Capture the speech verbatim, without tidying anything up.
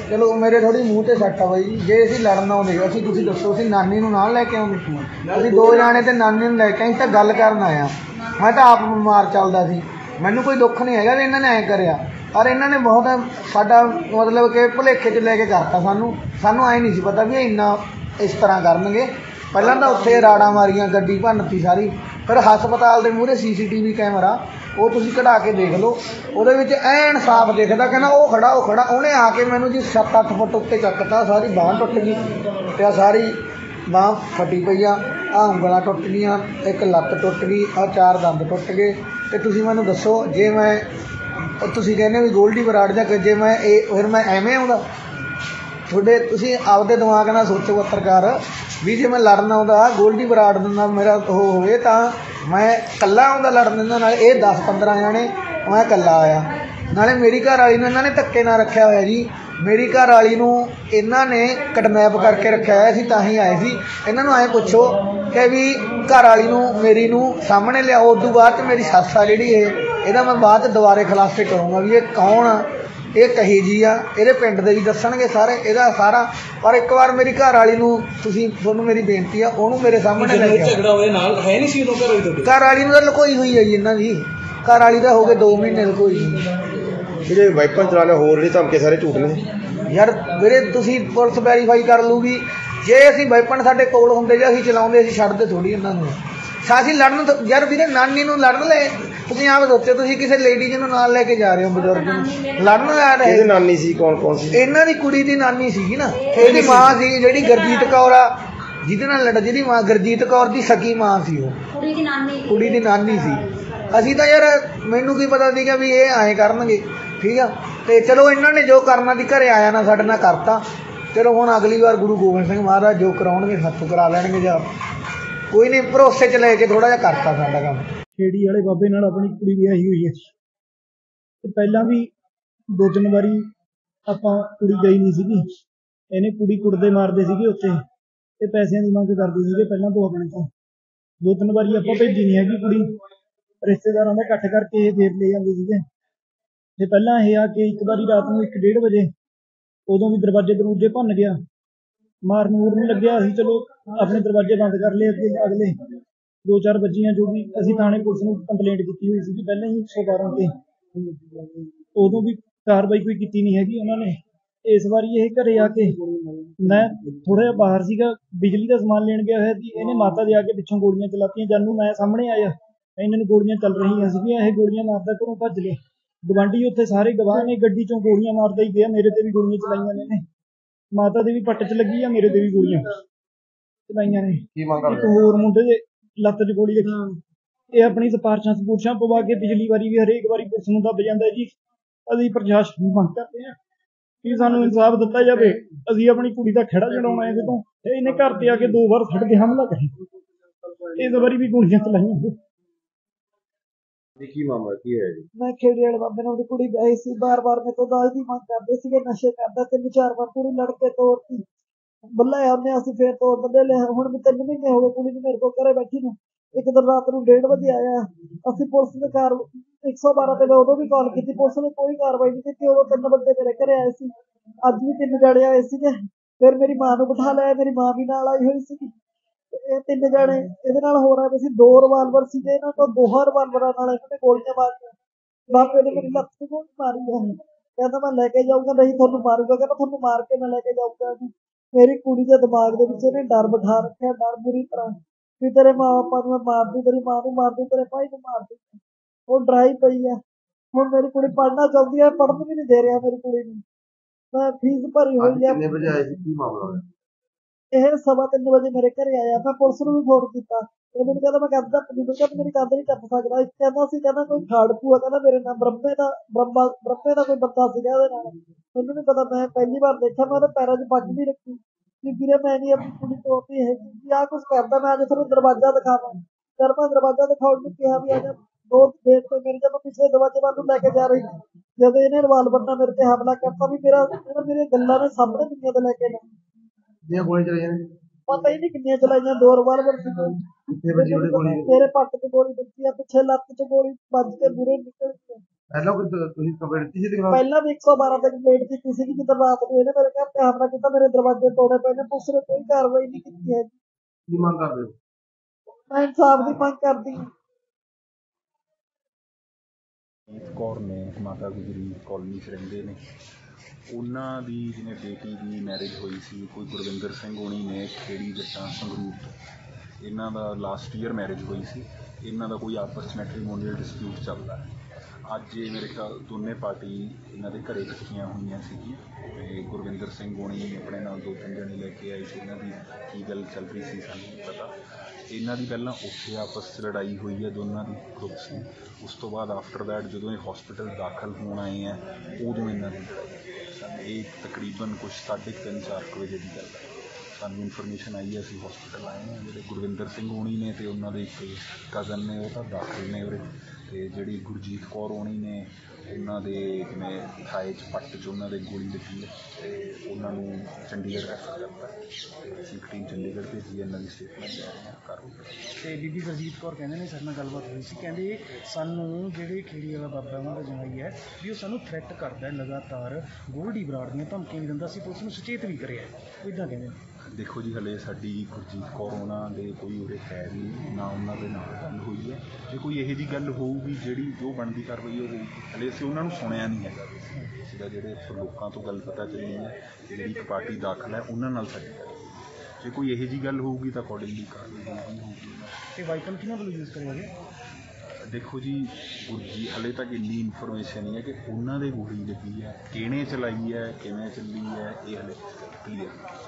चलो मेरे थोड़ी मूँह ते सट आ बई जे असीं लड़न आउंदे असीं तुसीं दस्सो असीं नानी नूं नाल लैके आउंदे असीं दो जाने ते नानी नूं लैके आए तां गल करन आया मैं तां आप बीमार चलदा सी मैनूं कोई दुख नहीं हैगा भी इन्हां ने ऐ करिया पर इन्हां ने बहुत साडा मतलब कि भुलेखे च लैके करता सानूं सानूं ऐ नहीं सी पता भी इन्ना इस तरह करनगे पहलां तां उत्थे राड़ां मारियां गड्डी भन्नती सारी फिर हस्पताल दे मूहरे C C T V camera वो तुसीं कढा के देख लो ਉਹਦੇ ਵਿੱਚ ਐਨ ਸਾਫ਼ ਦਿਖਦਾ ਕਹਿੰਦਾ ਉਹ ਖੜਾ ਉਹ ਖੜਾ ਉਹਨੇ ਆ ਕੇ ਮੈਨੂੰ ਜੀ ਸੱਤ ਅੱਠ ਫੁੱਟ ਉੱਤੇ ਚੱਕਤਾ ਸਾਰੀ ਬਾਂਹ ਟੁੱਟ ਗਈ ਤੇ ਆ ਸਾਰੀ ਬਾਂਹ ਫਟੀ ਪਈ ਆ ਆ ਉਂਗਲਾਂ ਟੁੱਟ ਗਈਆਂ ਇੱਕ ਲੱਤ ਟੁੱਟ ਗਈ ਆ ਚਾਰ ਦੰਦ ਟੁੱਟ ਗਏ ਤੇ ਤੁਸੀਂ ਮੈਨੂੰ ਦੱਸੋ ਜੇ ਮੈਂ ਤੁਸੀਂ ਕਹਿੰਦੇ ਵੀ ਗੋਲਡੀ ਬਰਾੜ ਜਾਂ ਜੇ ਮੈਂ ਇਹ ਫਿਰ ਮੈਂ ਐਵੇਂ ਆਉਂਦਾ ਤੁਹਾਡੇ ਤੁਸੀਂ ਆਪਦੇ ਦਿਮਾਗ ਨਾਲ ਸੋਚੋ ਪੱਤਰਕਾਰ ਵੀ ਜੇ ਮੈਂ ਲੜਨ ਆਉਂਦਾ ਗੋਲਡੀ ਬਰਾੜ ਨਾਲ ਮੇਰਾ ਉਹ ਹੋਵੇ ਤਾਂ ਮੈਂ ਇਕੱਲਾ ਆਉਂਦਾ ਲੜਨ ਇਹਨਾਂ ਨਾਲ ਇਹ ਦਸ ਪੰਦਰਾਂ ਜਾਣੇ मैं कला आया नाले मेरी घर वाली इन्हों ने धक्के ना रखा होया जी मेरी घर वाली इन्हों ने किडनैप करके रखा है असीं तां ही आए सी इन्हों आए पुछो कि भी घर वाली मेरी नूं सामने लियाओ उदों बाद मेरी सੱਸ आ जिहड़ी इहदा मैं बाद दोबारे खुलासे करूँगा भी ये कौन आ ये कही जी आ इहदे पिंड दे भी दस्सणगे सारे इहदा सारा पर एक बार मेरी घर वाली नूं तुसीं तुहानूं मेरी बेनती आ उहनूं मेरे सामने लैके झगड़ा होए नाल है नहीं सी उदों घर वाली घर वाली नूं तां लुकोई हुई है जी इन्हां दी घर वाली तो हो गए दो महीने कोई ਜਿਹੜੇ ਵਾਈਪਰ ਚਲਾਣੇ ਹੋਰ ਨਹੀਂ ਧਮਕੇ ਸਾਰੇ ਝੂਠ ਨੇ ਯਾਰ ਵੀਰੇ ਤੁਸੀਂ ਪੁਲਿਸ ਵੈਰੀਫਾਈ ਕਰ ਲੂਗੀ ਜੇ ਅਸੀਂ ਵਾਈਪਰ ਸਾਡੇ ਕੋਲ ਹੁੰਦੇ ਜਾਂ ਅਸੀਂ ਚਲਾਉਂਦੇ ਅਸੀਂ ਛੱਡਦੇ ਥੋੜੀ ਇਹਨਾਂ ਨੂੰ ਸਾਸੀ ਲੜਨ ਯਾਰ ਵੀਰੇ ਨਾਨੀ ਨੂੰ ਲੜਨ ਲੈ ਤੁਸੀਂ ਆਪ ਸੋਚੋ ਤੁਸੀਂ ਕਿਸੇ ਲੇਡੀਜ਼ ਨੂੰ ਨਾਲ ਲੈ ਕੇ ਜਾ ਰਹੇ ਹੋ ਬਜ਼ੁਰਗ ਨੂੰ ਲੜਨ ਆ ਰਹੇ ਇਹਦੀ ਨਾਨੀ ਸੀ ਕੌਣ ਕੌਣ ਸੀ ਇਹਨਾਂ ਦੀ ਕੁੜੀ ਦੀ ਨਾਨੀ ਸੀਗੀ ਨਾ ਇਹਦੀ ਮਾਂ ਸੀ ਜਿਹੜੀ ਗੁਰਜੀਤ ਕੌਰ ਆ ਜਿਹਦੇ ਨਾਲ ਲੜ ਜਿਹਦੀ ਮਾਂ ਗੁਰਜੀਤ ਕੌਰ ਦੀ ਸਕੀ ਮਾਂ ਸੀ ਉਹ ਕੁੜੀ ਦੀ ਨਾਨੀ ਕੁੜੀ ਦੀ ਨਾਨੀ ਸੀ ਅਸੀਂ ਤਾਂ ਯਾਰ ਮੈਨੂੰ ਕੀ ਪਤਾ ਸੀਗਾ ਵੀ ਇਹ ਐਂ ਕਰਨਗੇ ਠੀਕ ਆ ਤੇ ਚਲੋ ਇਹਨਾਂ ਨੇ ਜੋ ਕਰਨਾ ਸੀ ਘਰੇ ਆਇਆ ਨਾ ਸਾਡੇ ਨਾਲ ਕਰਤਾ ਚਲੋ ਹੁਣ ਅਗਲੀ ਵਾਰ ਗੁਰੂ ਗੋਬਿੰਦ ਸਿੰਘ ਮਹਾਰਾਜ ਜੋ ਕਰਾਉਣਗੇ ਸਾਥੋਂ ਕਰਾ ਲੈਣਗੇ ਜਾਂ ਕੋਈ ਨਹੀਂ ਭਰੋਸੇ 'ਚ ਲੈ ਕੇ ਥੋੜਾ ਜਿਹਾ ਕਰਤਾ ਸਾਡਾ ਕੰਮ ਖੇੜੀ ਵਾਲੇ ਬਾਬੇ ਨਾਲ ਆਪਣੀ ਕੁੜੀ ਵਿਆਹੀ ਹੋਈ ਹੈ ਤੇ ਪਹਿਲਾਂ ਵੀ ਦੋ ਤਿੰਨ ਵਾਰੀ ਆਪਾਂ ਕੁੜੀ ਗਈ ਨਹੀਂ ਸੀਗੀ ਇਹਨੇ ਕੁੜੀ ਕੁੜਦੇ ਮਾਰਦੇ ਸੀਗੇ ਉੱਥੇ ਤੇ ਪੈਸਿਆਂ ਦੀ ਮੰਗ ਕਰਦੇ ਸੀਗੇ ਪਹਿਲਾਂ ਤੋਂ ਆਪਣੇ ਤੋਂ ਦੋ ਤਿੰਨ ਵਾਰੀ ਆਪਾਂ ਭੇਜੀ ਨਹੀਂ ਹੈਗੀ ਕੁੜੀ ਰਿਸ਼ਤੇਦਾਰਾਂ ਦਾ ਇਕੱਠ ਕਰਕੇ ਇਹ ਫੇਰ ਲੈ ਜਾਂਦੇ ਸੀਗੇ ਤੇ ਪਹਿਲਾਂ ਇਹ ਆ ਕੇ ਇੱਕ ਵਾਰੀ ਰਾਤ ਨੂੰ ਇੱਕ ਡੇਢ ਵਜੇ ਉਦੋਂ ਵੀ ਦਰਵਾਜ਼ੇ ਦਰੂਜੇ ਭੰਨ ਗਿਆ ਮਾਰਨ ਮੂਰਨ ਲੱਗਿਆ ਅਸੀਂ ਚਲੋ ਆਪਣੇ ਦਰਵਾਜ਼ੇ ਬੰਦ ਕਰ ਲਏ ਅੱਗੇ ਅਗਲੇ ਦੋ ਚਾਰ ਬੱਜੀਆਂ ਜੋ ਵੀ ਅਸੀਂ ਥਾਣੇ ਪੁਲਿਸ ਨੂੰ ਕੰਪਲੇਂਟ ਕੀਤੀ ਹੋਈ ਸੀ ਪਹਿਲਾਂ ਹੀ ਇੱਕ ਸੌ ਬਾਰਾਂ ਤੇ ਉਦੋਂ ਵੀ ਕਾਰਵਾਈ ਕੋਈ ਕੀਤੀ ਨਹੀਂ ਹੈਗੀ ਉਹਨਾਂ ਨੇ ਇਸ ਵਾਰੀ ਇਹ ਘਰੇ ਆ ਕੇ ਮੈਂ ਥੋੜਾ ਜਿਹਾ ਬਾਹਰ ਸੀਗਾ ਬਿਜਲੀ ਦਾ ਸਮਾਨ ਲੈਣ ਗਿਆ ਹੋਇਆ ਸੀ ਇਹਨੇ ਮਾਤਾ ਦੇ ਆ ਕੇ ਪਿੱਛੋਂ ਗੋਲੀਆਂ ਚਲਾਤੀਆਂ ਜਾਨੂੰ ਮੈਂ ਸਾਹਮਣੇ ਆਇਆ ਇਹਨਾਂ ਨੂੰ ਗੋਲੀਆਂ ਚੱਲ ਰਹੀਆਂ ਸੀਗੀਆਂ ਇਹ ਗੋਲੀਆਂ ਮਾਰਦਾ ਘਰੋਂ ਭੱਜ ਗਏ ਗਵਾਂਢੀ ਉੱਥੇ ਸਾਰੇ ਗਵਾਹ ਨੇ ਗੱਡੀ ਚੋਂ ਗੋਲੀਆਂ ਮਾਰਦਾ ਹੀ ਗਿਆ ਮੇਰੇ ਤੇ ਵੀ ਗੋਲੀਆਂ ਚਲਾਈਆਂ ਨੇ ਇਹਨੇ ਮਾਤਾ ਦੇ ਵੀ ਪੱਟ 'ਚ ਲੱਗੀ ਆ ਮੇਰੇ ਤੇ ਵੀ ਗੋਲੀਆਂ ਚਲਾਈਆਂ ਨੇ ਇੱਕ ਹੋਰ ਮੁੰਡੇ ਦੇ ਲੱਤ 'ਚ ਗੋਲੀ ਲੱਗੀ ਇਹ ਆਪਣੀ ਸਿਫਾਰਸ਼ਾਂ ਸਪੂਰਸ਼ਾਂ ਪਵਾ ਕੇ ਪਿਛਲੀ ਵਾਰੀ ਵੀ ਹਰੇਕ ਵਾਰੀ ਪੁਲਿਸ ਨੂੰ ਦੱਬ ਜਾਂਦਾ ਜੀ ਅਸੀਂ ਪ੍ਰਸ਼ਾਸਨ ਨੂੰ ਮੰਗ ਕਰਦੇ ਹਾਂ ਕਿ ਸਾਨੂੰ ਇਨਸਾਫ ਦਿੱਤਾ ਜਾਵੇ ਅਸੀਂ ਆਪਣੀ ਕੁੜੀ ਦਾ ਖਹਿੜਾ ਛਡਾਉਣਾ ਇਹਦੇ ਤੋਂ ਤੇ ਇਹਨੇ ਘਰ ਤੇ ਆ ਕੇ ਦੋ ਵਾਰ ਫੜ ਕੇ ਹਮਲਾ ਕਰਿਆ ਇਸ ਵਾਰੀ ਵੀ ਗੋਲੀਆਂ ਚਲਾਈਆਂ ਕੀ ਮਾਮਲਾ ਕੀ ਹੈ ਜੀ ਮੈਂ ਖੇੜੇ ਵਾਲੇ ਬਾਬੇ ਨਾਲ ਉਹਦੀ ਕੁੜੀ ਗਈ ਸੀ ਬਾਰ ਬਾਰ ਮੇਰੇ ਤੋਂ ਦਾਜ ਦੀ ਮੰਗ ਕਰਦੇ ਸੀਗੇ ਨਸ਼ੇ ਕਰਦਾ ਤਿੰਨ ਚਾਰ ਵਾਰ ਕੁੜੀ ਲੜ ਕੇ ਤੋੜਤੀ ਬੱਲਾ ਆਉਂਦੇ ਅਸੀਂ ਫੇਰ ਤੋੜ ਦਿੰਦੇ ਲੈ ਹੁਣ ਵੀ ਤਿੰਨ ਮਹੀਨੇ ਹੋ ਗਏ ਕੁੜੀ ਨੂੰ ਮੇਰੇ ਕੋਲ ਘਰੇ ਬੈਠੀ ਨੂੰ ਇੱਕ ਦਿਨ ਰਾਤ ਨੂੰ ਡੇਢ ਵਜੇ ਆਇਆ ਅਸੀਂ ਪੁਲਿਸ ਦੇ ਕਾਰ ਇੱਕ ਸੌ ਬਾਰਾਂ ਤੇ ਮੈਂ ਉਦੋਂ ਵੀ ਕਾਲ ਕੀਤੀ ਪੁਲਿਸ ਨੇ ਕੋਈ ਕਾਰਵਾਈ ਨਹੀਂ ਕੀਤੀ ਉਦੋਂ ਤਿੰਨ ਬੰਦੇ ਮੇਰੇ ਘਰੇ ਆਏ ਸੀ ਅੱਜ ਵੀ ਤਿੰਨ ਜਾਣੇ ਆਏ ਸੀਗੇ ਫਿਰ ਮੇਰੀ ਮਾਂ ਨੂੰ ਬਿਠਾ ਲਿਆ ਮੇਰੀ ਮਾਂ ਵੀ ਨਾਲ ਆਈ ਹੋਈ ਸੀਗੀ ਇਹ ਤਿੰਨ ਜਾਣੇ ਇਹਦੇ ਨਾਲ ਹੋ ਰਹੇ ਸੀ ਦੋ ਰਿਵਾਲਵਰ ਸੀਗੇ ਇਹਨਾਂ ਤੋਂ ਦੋਹਾਂ ਰਿਵਾਲਵਰਾਂ ਨਾਲ ਇਹਨਾਂ ਨੇ ਗੋਲੀਆਂ ਮਾਰੀਆਂ ਬਾਪੇ ਨੇ ਮੇਰੀ ਲੱਤ 'ਤੇ ਗੋਲੀ ਮਾਰੀ ਹੈ ਕਹਿੰਦਾ ਮੈਂ ਲੈ ਕੇ ਜਾਊਂਗਾ ਨਹੀਂ ਤੁਹਾਨੂੰ ਮਾਰੂਗਾ ਕਹਿੰਦਾ ਤੁਹਾਨੂੰ ਮਾਰ ਕੇ ਮੈਂ ਲੈ ਕੇ ਜਾਊਂਗਾ ਮੇਰੀ ਕੁੜੀ ਦੇ ਦਿਮਾਗ ਦੇ ਵਿੱਚ ਇਹਨੇ ਡਰ ਬਿਠਾ ਰੱਖਿਆ ਡਰ ਬੁਰੀ ਤਰ੍ਹਾਂ ਵੀ ਤੇਰੇ ਮਾਂ ਬਾਪਾਂ ਨੂੰ ਮੈਂ ਮਾਰਦੀ ਤੇਰੀ ਮਾਂ ਨੂੰ ਮਾਰਦੀ ਤੇਰੇ ਭਾਈ ਨੂੰ ਮਾਰਦੀ ਉਹ ਡਰਾਈ ਪਈ ਹੈ ਹੁਣ ਮੇਰੀ ਕੁੜੀ ਪੜ੍ਹਨਾ ਚਾਹੁੰਦੀ ਹੈ ਪੜ੍ਹਨ ਵੀ ਨਹੀਂ ਦੇ ਰਿਹਾ ਮੇਰੀ ਕੁੜੀ ਨੂੰ ਮੈਂ ਫੀਸ ਭਰੀ ਹੋਈ ਹੈ ਕਿੰਨੇ ਵਜੇ ਆਏ ਸੀ ਕੀ ਮਾਮਲਾ ਹੋਇਆ ਇਹ ਸਵਾ ਤਿੰਨ ਵਜੇ ਮੇਰੇ ਘਰੇ ਆਇਆ ਮੈਂ ਪੁਲਿਸ ਨੂੰ ਵੀ ਫੋਨ ਕੀਤਾ ਇਹ ਮੈਨੂੰ ਕਹਿੰਦਾ ਮੈਂ ਕੰਧ ਟੱਪ ਨਹੀਂ ਕਹਿੰਦਾ ਮੇਰੀ ਕੰਧ ਨਹੀਂ ਟੱਪ ਸਕਦਾ ਇੱਕ ਕਹਿੰਦਾ ਸੀ ਕਹਿੰਦਾ ਕੋਈ ਖਾੜਕੂ ਆ ਕਹਿੰਦਾ ਮੇਰੇ ਨਾਲ ਬ੍ਰਹਮੇ ਦਾ ਬ੍ਰਹਮਾ ਬ੍ਰਹਮੇ ਦਾ ਕੋਈ ਬੰਦਾ ਸੀਗਾ ਇਹਦੇ ਨਾਲ ਮੈਨੂੰ ਨਹੀਂ ਪਤਾ ਮੈਂ ਪਹਿਲੀ ਵਾਰ ਦੇਖਿਆ ਮੈਂ ਉਹਦੇ ਪੈਰਾਂ 'ਚ ਪੱਗ ਵੀ ਰੱਖੀ ਕਿ ਵੀਰੇ ਮੈਂ ਨਹੀਂ ਆਪਣੀ ਕੁੜੀ ਤੋੜਦੀ ਹੈਗੀ ਕਿ ਆਹ ਕੁਛ ਕਰਦਾ ਮੈਂ ਅੱਜ ਤੁਹਾਨੂੰ ਦਰਵਾਜ਼ਾ ਦਿਖਾਵਾਂ ਜਦ ਮੈਂ ਦਰਵਾਜ਼ਾ ਦਿਖਾਉਣ ਨੂੰ ਕਿਹਾ ਵੀ ਆ ਜਾ ਦੋ ਗੇਟ ਤੋਂ ਮੇਰੀ ਜਦੋਂ ਪਿਛਲੇ ਦਰਵਾਜ਼ੇ ਵੱਲ ਨੂੰ ਲੈ ਕੇ ਜਾ ਰਹੀ ਜਦੋਂ ਇਹਨੇ ਰਿਵਾਲਵਰ ਨਾਲ ਮੇਰੇ ਤੇ ਹਮਲਾ ਕਰਤਾ ਵੀ ਮੇਰਾ ਮੇਰੀਆਂ ਗੱਲਾਂ ਨੇ ਸਾਹਮਣੇ ਦੁਨੀਆ ਤੇ ਲੈ ਕੇ ਨਾ ਦੀਆਂ ਗੋਲੀਆਂ ਚਲਾਈਆਂ ਨੇ ਪਤਾ ਹੀ ਨਹੀਂ ਕਿੰਨੀਆਂ ਚਲਾਈਆਂ ਦੋ ਰਿਵਾਲਵਰ ਸੀ ਕਿੱਥੇ ਵੱਜੀ ਉਹਦੀ ਗੋਲੀ ਤੇਰੇ ਪੱਟ 'ਚ ਗੋਲੀ ਵੱਜੀ ਆ ਪਿੱਛੇ ਲੱਤ 'ਚ ਗੋਲੀ ਵੱਜ ਕੇ ਬੁਰੇ ਨਿਕਲ ਗਈ ਪਹਿਲਾਂ ਕੋਈ ਤੁਸੀਂ ਕੰਪਲੇਂਟ ਦਿੱਤੀ ਸੀ ਦਿਖਾ ਪਹਿਲਾਂ ਵੀ ਇੱਕ ਸੌ ਬਾਰਾਂ ਤੇ ਕੰਪਲੇਂਟ ਕੀਤੀ ਸੀਗੀ, ਜਦੋਂ ਰਾਤ ਨੂੰ ਇਹਨੇ ਮੇਰੇ ਘਰ ਤੇ ਹਮਲਾ ਕੀਤਾ, ਮੇਰੇ ਦਰਵਾਜ਼ੇ ਤੋੜੇ ਪਏ ਨੇ, ਪੁਲਿਸ ਨੇ ਕੋਈ ਕਾਰਵਾਈ ਨਹੀਂ ਕੀਤੀ ਹੈ। ਕੀ ਮੰਗ ਕਰਦੇ ਹੋ? ਮੈਂ ਇਨਸਾਫ ਦੀ ਮੰਗ ਕਰਦੀ ਹਾਂ। ਜੀਤ ਕੌਰ ਨੇ ਮਾਤਾ ਗੁਜਰੀ ਕਾਲੋਨੀ 'ਚ ਰਹਿੰਦੇ ਨੇ, ਉਹਨਾਂ ਦੀ ਜਿਵੇਂ ਬੇਟੀ ਦੀ ਮੈਰਿਜ ਹੋਈ ਸੀ, ਕੋਈ ਗੁਰਵਿੰਦਰ ਸਿੰਘ ਹੋਣੀ ਨੇ ਖੇੜੀ ਜੱਟਾਂ ਸੰਗਰੂਰ ਤੋਂ, ਇਹਨਾਂ ਦਾ ਲਾਸਟ ਈਅਰ ਮੈਰਿਜ ਹੋਈ ਸੀ। ਇਹਨਾਂ ਦਾ ਕੋਈ ਆਪਸ 'ਚ ਮੈਟਰੀਮੋਨੀਅਲ ਡਿਸਪਿਊਟ ਚੱਲਦਾ ਹੈ। ਅੱਜ ਇਹ ਮੇਰੇ ਖਿਆਲ ਦੋਨੇ ਪਾਰਟੀ ਇਹਨਾਂ ਦੇ ਘਰੇ ਇਕੱਠੀਆਂ ਹੋਈਆਂ ਸੀਗੀਆਂ ਅਤੇ ਗੁਰਵਿੰਦਰ ਸਿੰਘ ਹੋਣੀ ਆਪਣੇ ਨਾਲ ਦੋ ਤਿੰਨ ਜਣੇ ਲੈ ਕੇ ਆਏ ਸੀ। ਇਹਨਾਂ ਦੀ ਕੀ ਗੱਲ ਚੱਲ ਰਹੀ ਸੀ ਸਾਨੂੰ ਨਹੀਂ ਪਤਾ। ਇਹਨਾਂ ਦੀ ਪਹਿਲਾਂ ਉੱਥੇ ਆਪਸ 'ਚ ਲੜਾਈ ਹੋਈ ਹੈ ਦੋਨਾਂ ਦੀ ਗਰੁੱਪਸ ਦੀ। ਉਸ ਤੋਂ ਬਾਅਦ ਆਫਟਰ ਦੈਟ ਜਦੋਂ ਇਹ ਹੌਸਪੀਟਲ ਦਾਖਲ ਹੋਣ ਆਏ ਹੈ ਉਦੋਂ ਇਹਨਾਂ ਦੀ ਲੜਾਈ। ਇਹ ਤਕਰੀਬਨ ਕੁਛ ਸਾਢੇ ਤਿੰਨ ਚਾਰ ਕੁ ਵਜੇ ਦੀ ਗੱਲ ਹੈ। ਸਾਨੂੰ ਇਨਫੋਰਮੇਸ਼ਨ ਆਈ ਹੈ, ਅਸੀਂ ਹੌਸਪੀਟਲ ਆਏ ਹਾਂ। ਜਿਹੜੇ ਗੁਰਵਿੰਦਰ ਸਿੰਘ ਹੋਣੀ ਨੇ ਅਤੇ ਉਹਨਾਂ ਦੇ ਇੱਕ ਕਜ਼ਨ ਨੇ ਉਹ ਤਾਂ ਦਾਖਲ ਨੇ ਉਰੇ, ਅਤੇ ਜਿਹੜੀ ਗੁਰਜੀਤ ਕੌਰ ਹੋਣੀ ਨੇ ਉਹਨਾਂ ਦੇ ਜਿਵੇਂ ਥਾਏ 'ਚ ਪੱਟ 'ਚ ਉਹਨਾਂ ਦੇ ਗੋਲੀ ਲੱਗੀ ਹੈ ਅਤੇ ਉਹਨਾਂ ਨੂੰ ਚੰਡੀਗੜ੍ਹ ਰੈਫਰ ਕਰਤਾ ਅਤੇ ਅਸੀਂ ਇੱਕ ਟੀਮ ਚੰਡੀਗੜ੍ਹ ਭੇਜੀ, ਇਹਨਾਂ ਦੀ ਸਟੇਟਮੈਂਟ ਲੈ ਰਹੇ ਹਾਂ ਕਾਰਵਾਈ। ਅਤੇ ਬੀਬੀ ਗੁਰਜੀਤ ਕੌਰ ਕਹਿੰਦੇ ਨੇ ਸਾਡੇ ਨਾਲ ਗੱਲਬਾਤ ਹੋਈ ਸੀ, ਕਹਿੰਦੇ ਸਾਨੂੰ ਜਿਹੜੇ ਖੇੜੀ ਵਾਲਾ ਬਾਬਾ ਉਹਨਾਂ ਦਾ ਜਵਾਈ ਹੈ ਵੀ ਉਹ ਸਾਨੂੰ ਥ੍ਰੈਟ ਕਰਦਾ ਹੈ ਲਗਾਤਾਰ, ਗੋਲਡੀ ਬਰਾੜ ਦੀਆਂ ਧਮਕੀਆਂ ਵੀ ਦਿੰਦਾ ਸੀ, ਪੁਲਿਸ ਨੂੰ ਸੁਚੇਤ ਵੀ ਕਰਿਆ, ਇੱਦਾਂ ਕਹਿੰਦੇ ਨੇ। ਦੇਖੋ ਜੀ, ਹਲੇ ਸਾਡੀ ਗੁਰਜੀਤ ਕੌਰ ਉਹਨਾਂ ਦੇ ਕੋਈ ਉਰੇ ਹੈ ਨਹੀਂ, ਨਾ ਉਹਨਾਂ ਦੇ ਨਾਲ ਗੱਲ ਹੋਈ ਹੈ। ਜੇ ਕੋਈ ਇਹੋ ਜਿਹੀ ਗੱਲ ਹੋਊਗੀ ਜਿਹੜੀ ਜੋ ਬਣਦੀ ਕਾਰਵਾਈ ਉਹ ਹੋਊਗੀ। ਹਲੇ ਅਸੀਂ ਉਹਨਾਂ ਨੂੰ ਸੁਣਿਆ ਨਹੀਂ ਹੈਗਾ, ਸੀਗਾ ਜਿਹੜੇ ਲੋਕਾਂ ਤੋਂ ਗੱਲ ਪਤਾ ਚੱਲੀ ਹੈ ਜਿਹੜੀ ਇੱਕ ਪਾਰਟੀ ਦਾਖਲ ਹੈ ਉਹਨਾਂ ਨਾਲ ਸਾਡੀ ਗੱਲ। ਜੇ ਕੋਈ ਇਹੋ ਜਿਹੀ ਗੱਲ ਹੋਊਗੀ ਤਾਂ ਅਕੋਰਡਿੰਗਲੀ ਕਾਰਵਾਈ ਹੋਊਗੀ ਹੋਊਗੀ ਅਤੇ ਵਾਈਪਨ ਕਿਹਨਾਂ ਵੱਲੋਂ ਯੂਜ਼ ਕਰਿਆ ਗਿਆ? ਦੇਖੋ ਜੀ, ਗੁਰਜੀ ਹਲੇ ਤੱਕ ਇੰਨੀ ਇਨਫੋਰਮੇਸ਼ਨ ਨਹੀਂ ਹੈ ਕਿ ਉਹਨਾਂ ਦੇ ਗੋਲੀ ਲੱਗੀ ਹੈ, ਕਿਹਨੇ ਚਲਾਈ ਹੈ, ਕਿਵੇਂ ਚੱਲੀ ਹੈ, ਇਹ ਹਲੇ ਕਲੀਅਰ ਨਹੀਂ।